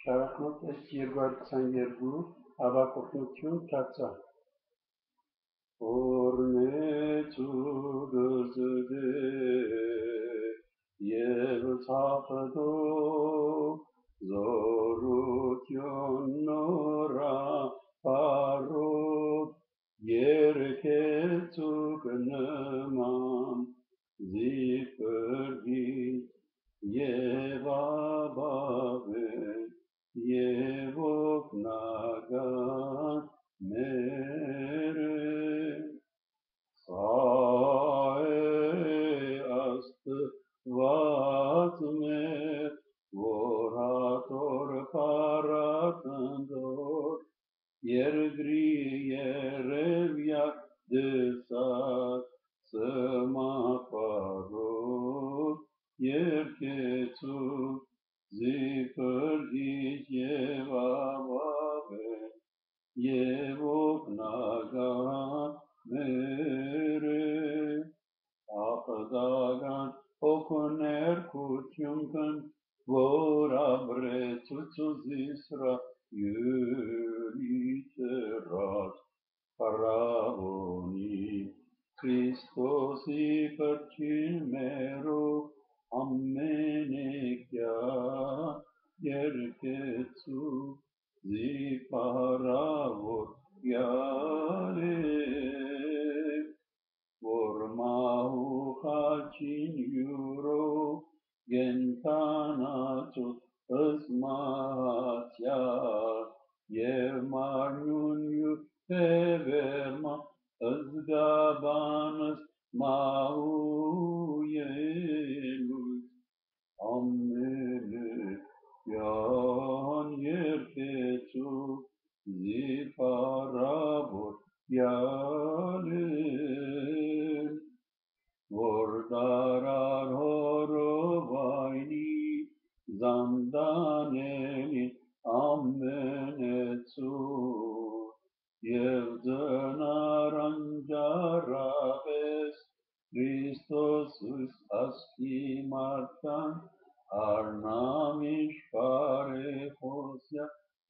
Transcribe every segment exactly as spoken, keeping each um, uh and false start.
Շարակնոտ est երկու հարյուր քսաներկու հավաքօգնություն դարձա օրնեցու գզդե եւ ցախդո զորություն նորա parod երկեցու կնման զիպրգի եւ աբավե եւ օգնական մերը սայ աստված մեր որ հատոր պարատնդոր երկրի երևյակ դեսած սմապարոտ երկեցու զիպրգիչ եւ ավավե եւ օգնական մերը աղդական օգներկություն որ ապրեցուց Իսրա յուրիցերած Փարավոնի Քրիստոսի կրչին մերով ամենեկյա երկեցու զիպարավոր յալե որ մահու խաչին յուրով գենտանացուց ըսմացյալ եւ մարմյուն յուր թևերմա ըզգաբանս մահու ելույց ամենեյան երկեցու զիպարավոր յալել որ դարար հորովայնի զանդանելի ամենեցու եւ ձնարանջարապես Քրիստոսուս ասկի մարդան արնամիշ բարեխոսյա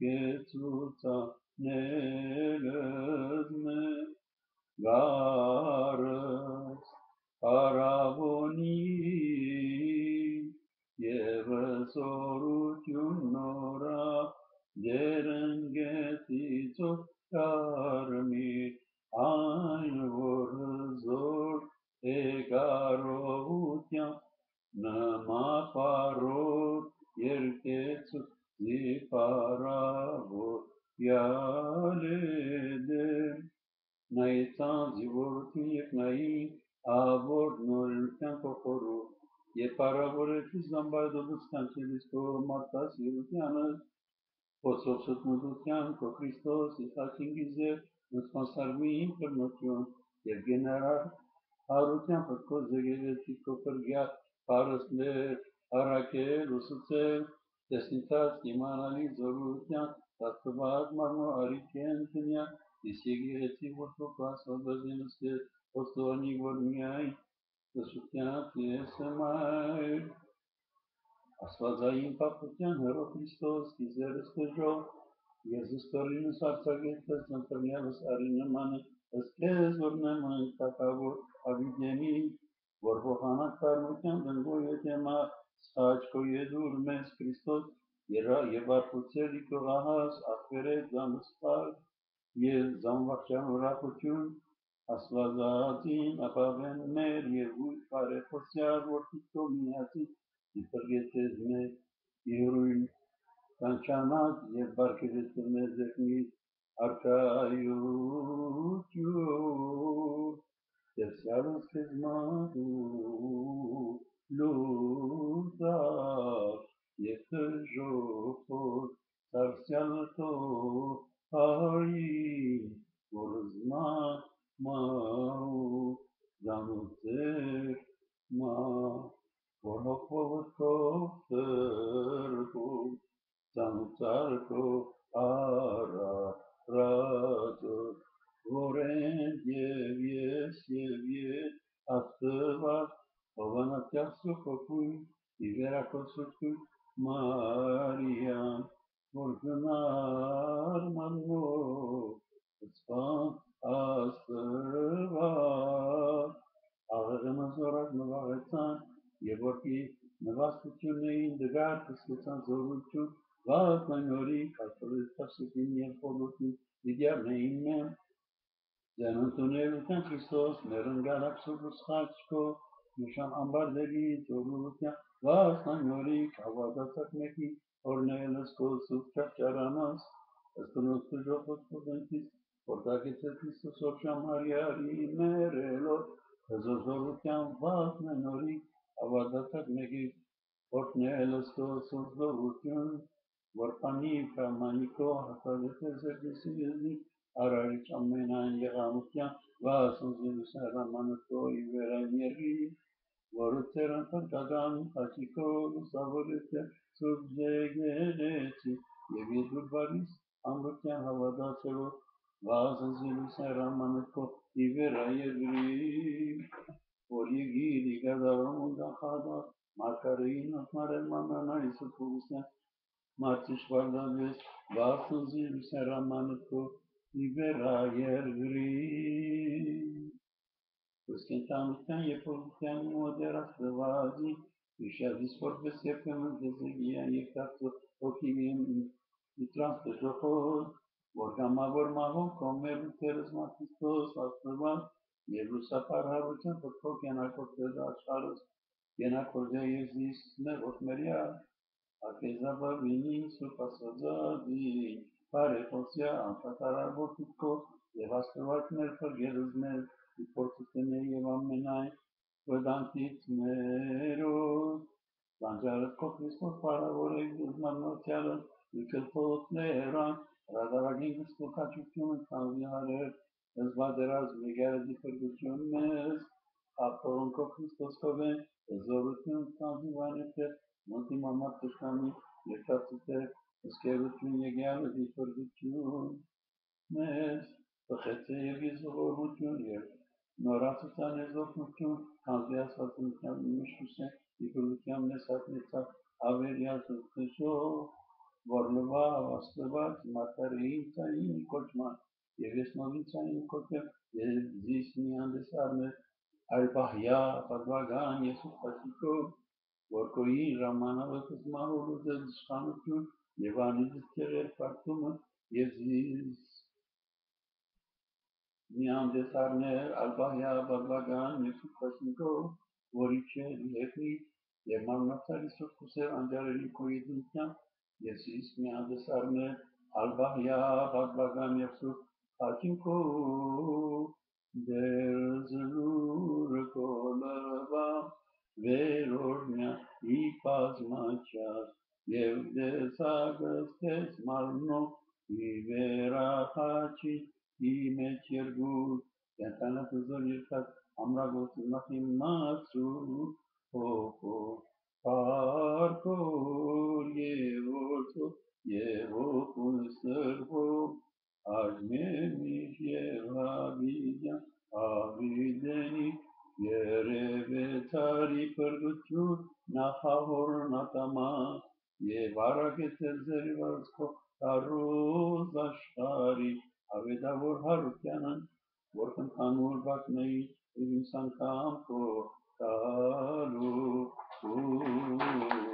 կեցուցանելըզ մե գարս Փարավոնի եւ սորություն նորա դերընկեցիցով կարմիր այն որ զոր էգարողությամբ նմապարոտ երկեցու զիպարավոր յալեդեմ նայեցան զիվորություն և նային ավոր նորության կողորու և պարավորեցի զամբայդոդության չելիսկո մարդաս երությանս ոսով ստմուդության կո Քրիստոս իսացին գիզեր նսպանսարվին կրնություն և գեներար հարության պտկո զեգերեցի կոպրգյա պարսներ հարակել ուսուցել տեսնիցած իմանալի զորության տաստված մարմո արիքեն տնյա Իսկ եկեղեցի որտոքաս ալբազինս է ոստորնի որ միայն դսության տեսմայր ասվածային պապության հերո Քրիստոս կիզերս տժով Եզուս տորինս արձագետս ընտրնյալս արինմանը ըսկեզ որ նման տակավոր ավիդենի որ ողանակ տարմության դնգո ետեմա սաչկո եդուր մեզ Քրիստոս եւ արփուցել իկողահաս ախվերեց զամսպար Եվ զամվախճան ուրախություն ասվածածին ապավեն մեր և ույր բարեխոսյար որդիքով միացին իպրգեցեց մեր իրույն կանչանած և բարգևեցել մեր ձերքնից արկայություն և սյալուս կեզմատու լուծար և թժոքոր ծարսյալտով Ay, Urzma, Mau, Zanuter, Ma, Vorokov, Serko, Zanutarko, Ara, Rato, Voren, Yevies, Yevies, Astvat, Ovanatiasu, Kokui, Iverakosukui, Maria, Որգնար մանվոր, սպան աստված, աղեղը մզորակ նվաղեցան, և որքի նվաստություններին դգար կսկեցան զորություն, վազնայնորի կասպրեցասիկին և խորոտին իդյարնեին մեմ, Ձենընդուներության Քրիստոս ներընկալակցուս խաչքո, նշան ամբարդերի ծորուրության վասնայնորի հավատացակ մեկի օրնելս կոսուց ճաճարանաս, ըստնոց ժողոց կուզենքիս, որտակեցել Քրիստոս օրջամարյարի մերելով, հզոզորության վասնայնորի հավատացակ մեկի օրնելս կոսուց զորություն, որպանի կամանիկո հաստատեցել զերդեսի եզնի, Արարիչ ամենայն եղամության վասնզինուս հրամանըտոյ վերայներգի, որը ծերան պրկական հաճիկով սավորեցել սուբժեգերեցի և եդուր բարիս ամրության հավատացելով վասնզինուս հրամանըտոյ վերայերգի, որ եղիր իգադարում ունդախադա մարկարեին ատմարել մանանայի սուպուրուսյան Marcis Vardaves, Vasuzilus Eramanito, Iberayergri. Ուսկենտանության և փոխության մոդերաս դվազի, իշադիս որպես երկեմն դեզեգիան և դարձով հոգիվիեմ իտրանց դժոխոտ, որ գամավոր մահոն կոմեր ուտերս մատիստոս աստված և լուսապար հարության պտքով կենակորդել աշխարս, կենակորդել և զիսներ ոտմերյա, Ակեզաբավինի սուպասոզադի, բարեխոսյա անտատարագործուքով և աստվածներ պրգելուզներ իպորցուցներ և ամենայն վդանքից ներոս, բանջարըս կո Քրիստոս պարավորեք զմաննոցյալը իկլպոտներան, հրադարագին գստուկաչությունը ծանվի հարեր, զբադերած մեգարդի պրգություն մեզ, ապտորոնքով Քրիստոս կովեն, զորություն ծանվի վանետեր, Մոտի մամատ տշկանի երկացիտ է սկերություն եգյալը դիպրգություն մեզ, բխեցե և եզողորություն և նորացության եզողություն, կանզի ասվածնության մշուս է դիպրգության մեզ հատնեցավ ավերյազը խժող, որ լվա ավաստված մատարեին ծային կոչման և եսնովին ծային կոչել և զիս միանդես արմեր այլ պահյա պատվագան եսուս պասիկով Որքոյի ժամանավետս մահորուզել իշխանություն և անիզս կեղել պարտումը և զիս միանդեսարներ ալբահյա բադվագան եսուս պասնիկով, որի չեր եղի և մարմնացար իսուս կուսեր անջարերի կոյեդինության և զիս միանդեսարներ ալբահյա բադվագան եսուս պասնիկով, դեր զլուրը կոլվա Վերորնյա իպազմաչած և դեսագս տես մարմնո իվերախաչի իմեջ երգուր կենտանակ ուզոր երկած ամրագոց մախիմ մացու հոխո պարկոր և որդո և հոխուն սրվո աջմեմիջ և հավիդյան հավիդենի Երևեցարի պրգություն նախահորնատամա և արագեցել զերիվարսքո կարոզ աշխարի ավետավոր հարությանն, որ կնքանուր բակնեի իրիմսան կամքո տալու